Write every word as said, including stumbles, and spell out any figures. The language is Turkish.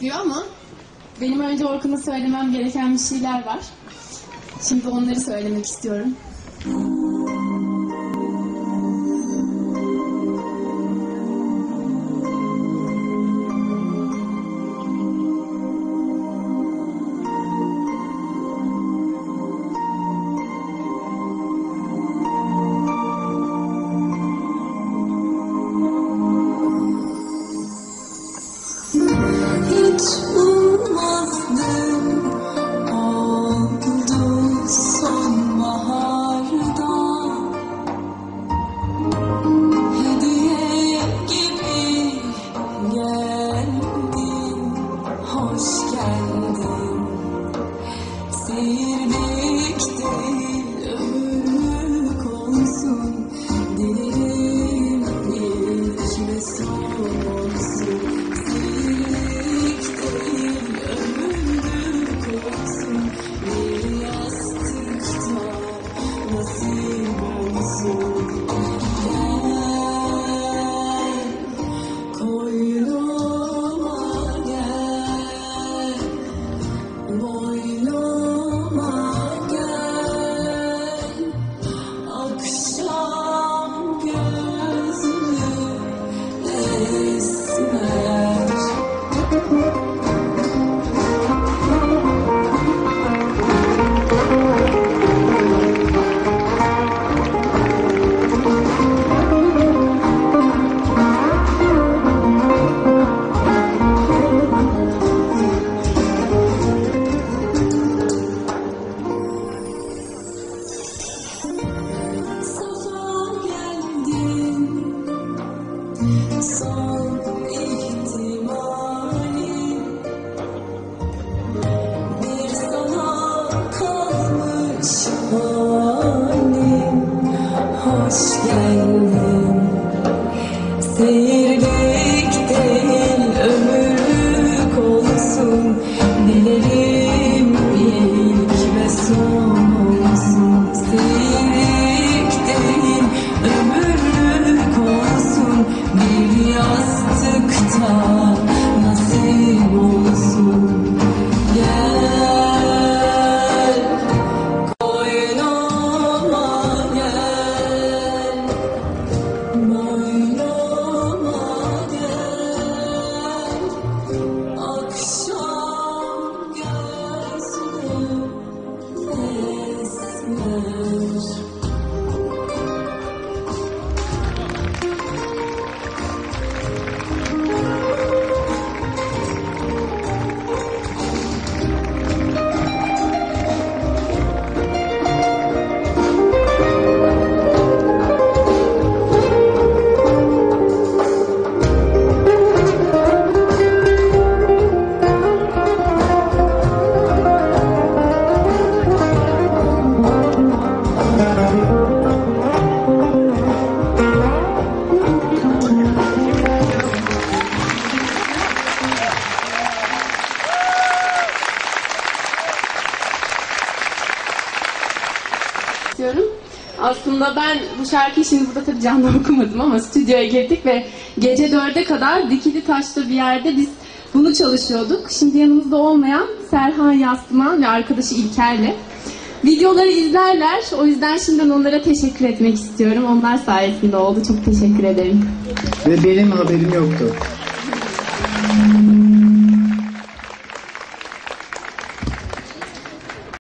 istiyor ama benim önce Orkun'a söylemem gereken bir şeyler var. Şimdi onları söylemek istiyorum. Seyirlik değil ömürlük olsun, dilerim ilk ve son olsun. Seyirlik değil ömürlük olsun, bir yastıkta nasip olsun. Gel koynuma gel, boynuma Aslında ben bu şarkıyı şimdi burada tabii canlı okumadım ama stüdyoya girdik ve gece dörde kadar Dikili Taş'ta bir yerde biz bunu çalışıyorduk. Şimdi yanımızda olmayan Serhan Yastıman ve arkadaşı İlker'le videoları izlerler. O yüzden şimdiden onlara teşekkür etmek istiyorum. Onlar sayesinde oldu. Çok teşekkür ederim. Ve benim haberim yoktu.